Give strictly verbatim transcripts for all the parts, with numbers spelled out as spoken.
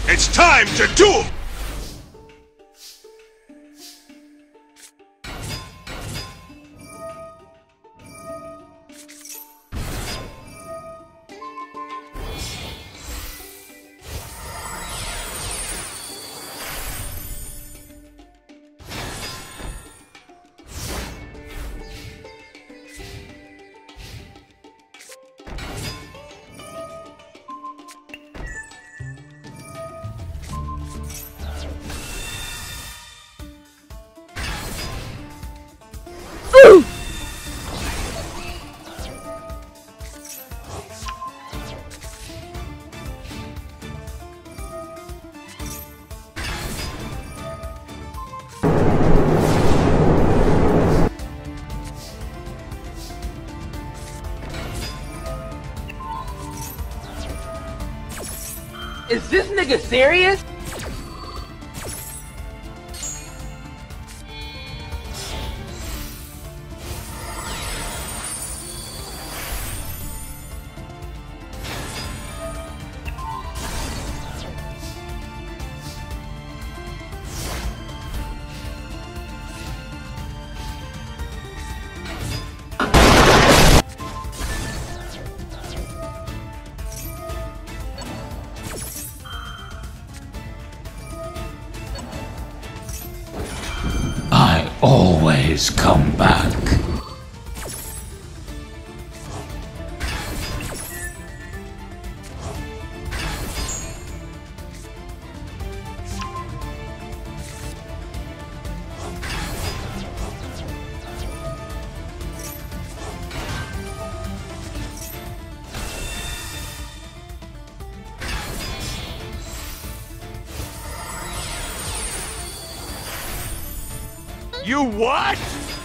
It's time to duel! Is this nigga serious? I always come back. You what?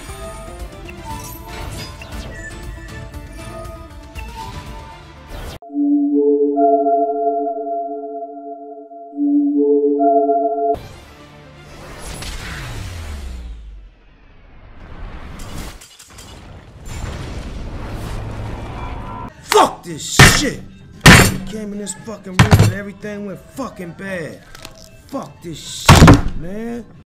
Fuck this shit! Came in this fucking room and everything went fucking bad. Fuck this shit, man.